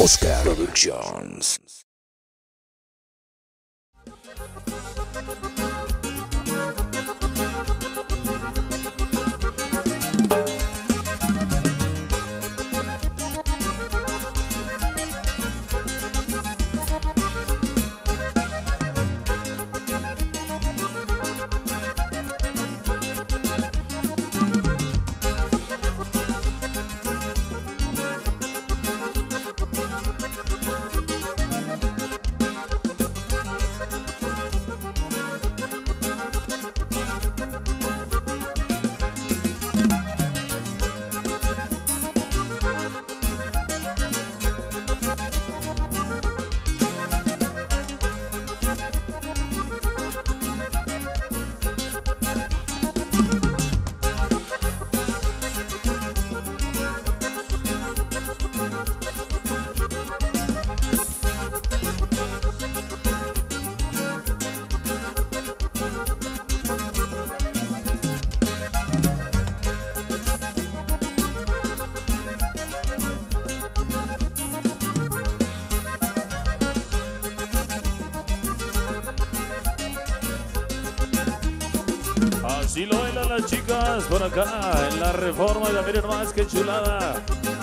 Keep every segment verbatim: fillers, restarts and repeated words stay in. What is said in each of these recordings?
Oscar Productions. Así lo bailan las chicas por acá en la Reforma. Ya miren más que chulada.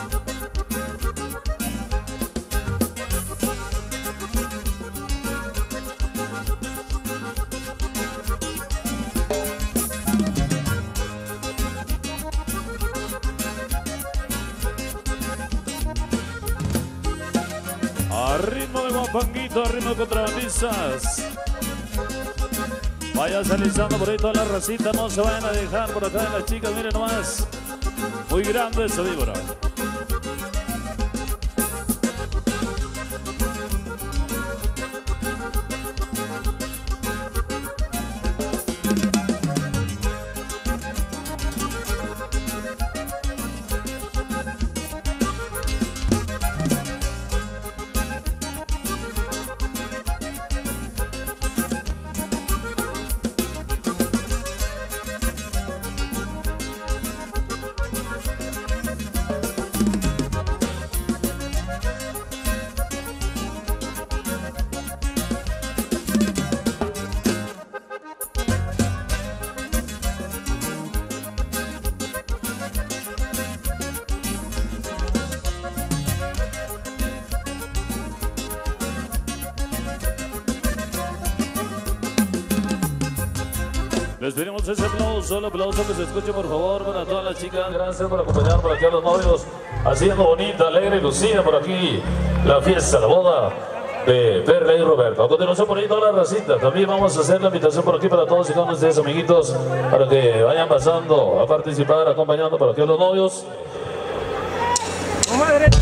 A ritmo de guapanguito, a ritmo de contrabandistas. Vaya alisando por ahí toda la racita, no se vayan a dejar por acá las chicas, miren nomás. Muy grande esa víbora. Les pedimos ese aplauso, el aplauso que se escuche por favor para todas las chicas. Gracias por acompañar por aquí a los novios, haciendo bonita, alegre y lucida por aquí la fiesta, la boda de Perla y Roberto. A continuación por ahí toda la racita. También vamos a hacer la invitación por aquí para todos y cada uno de ustedes, amiguitos, para que vayan pasando a participar, acompañando por aquí a los novios. ¡Madre!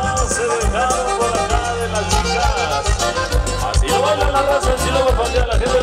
La gente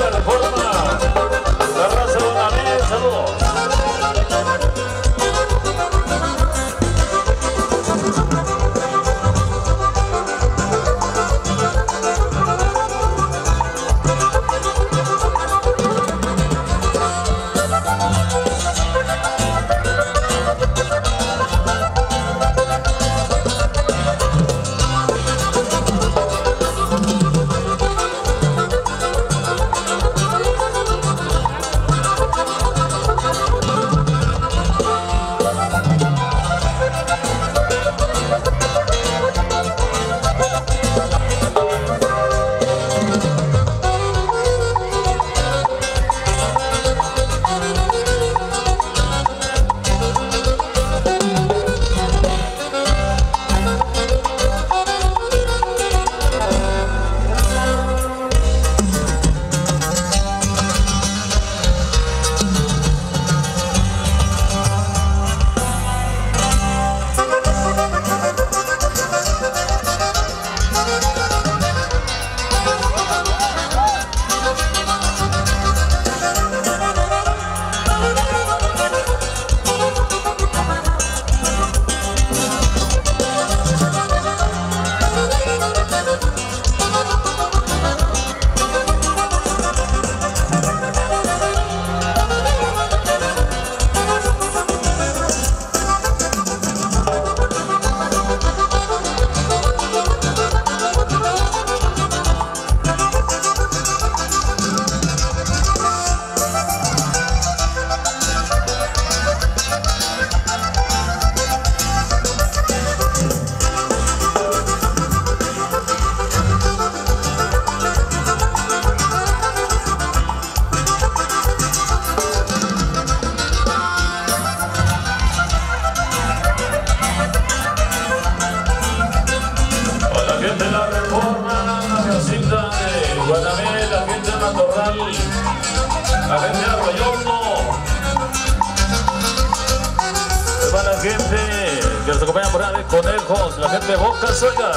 la gente de Arroyondo, va la gente que nos acompaña por ahí de Conejos, la gente de Bocas, oiga.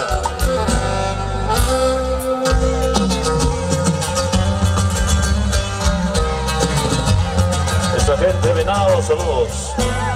Esta gente de Venado, saludos.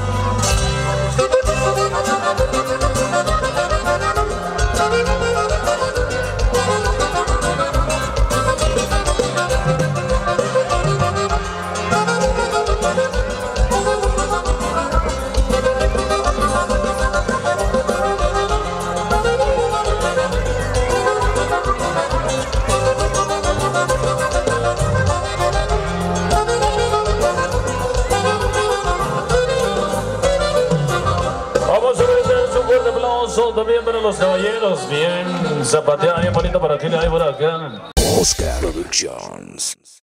También para los caballeros, bien zapateada, bien bonito para ti, ahí por acá. Oscar Productions.